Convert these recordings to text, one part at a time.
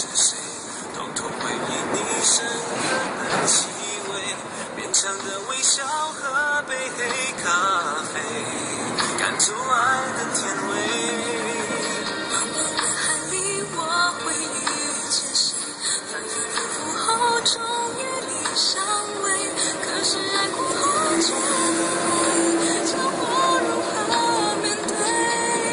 是谁，偷偷回忆你深刻的气味，勉强的微笑和杯黑咖啡，赶走爱的甜味。 茫茫人海里，我会遇见谁？反反复复后，终于你相偎。可是爱过后，却不会教我如何面对。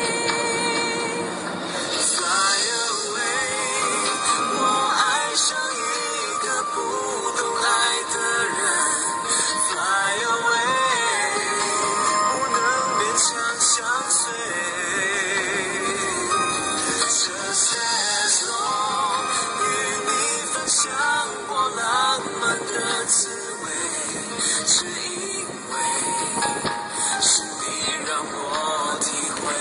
Fly away， 我爱上一个不懂爱的人。Fly away， 不能勉强相随。Just as long， 与你分享过浪漫的滋味，是因为是你让我体会。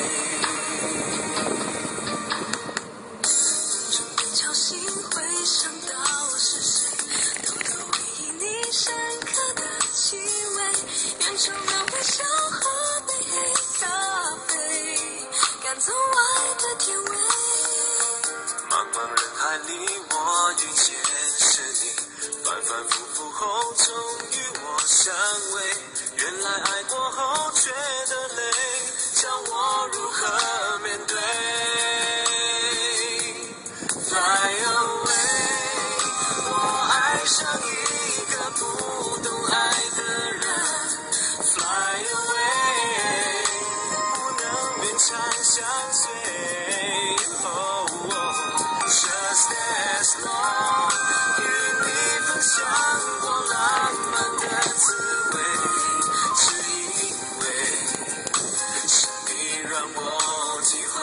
枕边敲醒，会想到是谁？偷偷回忆你深刻的气味，远处的微笑和杯黑咖啡，赶走爱的甜味。 茫茫人海里，我遇见是你，反反复复后，终于我相偎。原来爱过后觉得累，教我如何面对。Fly away， 我爱上一个不懂爱的人。Fly away， 不能勉强相随。Just as long， 与你分享过浪漫的滋味，是因为是你让我体会。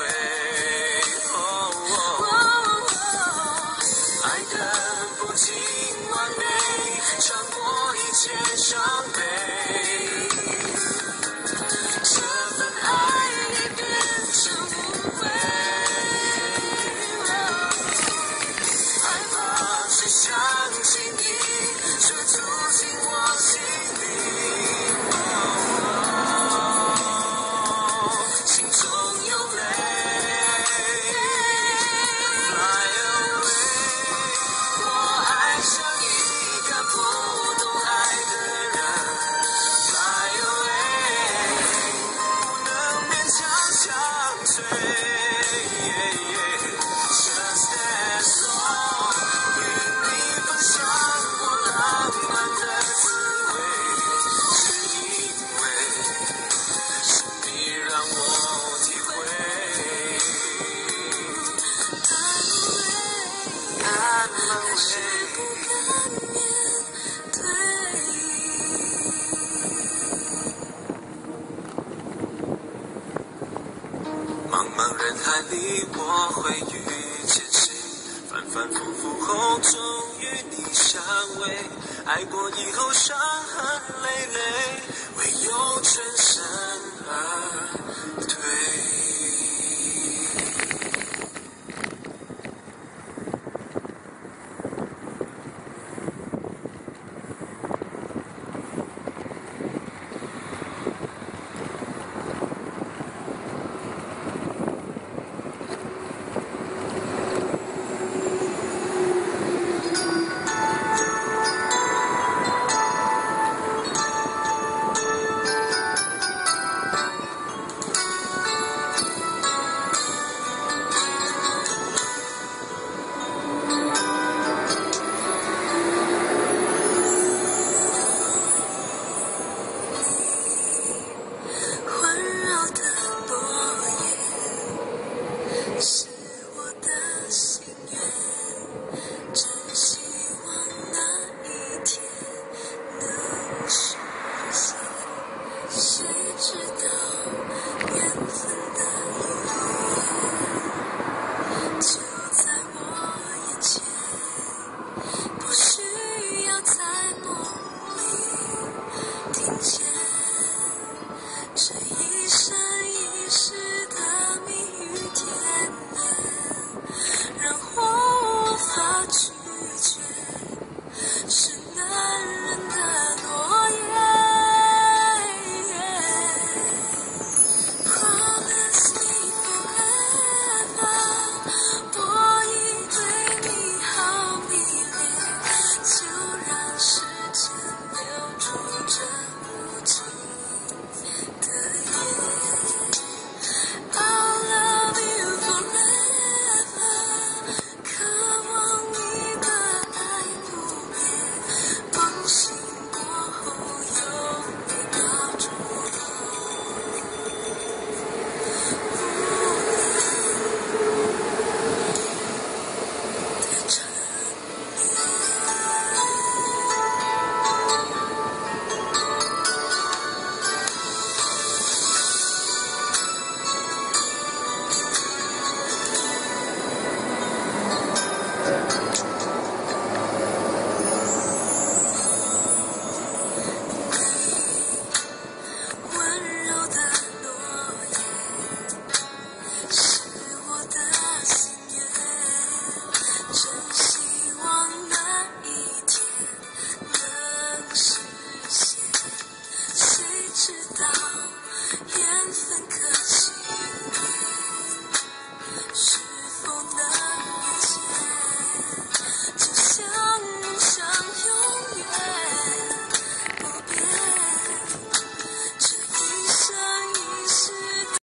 爱的不尽完美，尝过一切伤悲，这份爱已变成误会。害怕去想起你，却住进我心里。心中有泪。Fly away， 我爱上一个不懂爱的人。Fly away， 不能勉强相随。Just as long， 与你分享过浪漫的滋味，是因为是你让我体会。I'm away， 不敢面对。 茫茫人海里，我会遇见谁？反反复复后，终于你相偎。爱过以后，伤痕累累，唯有全身而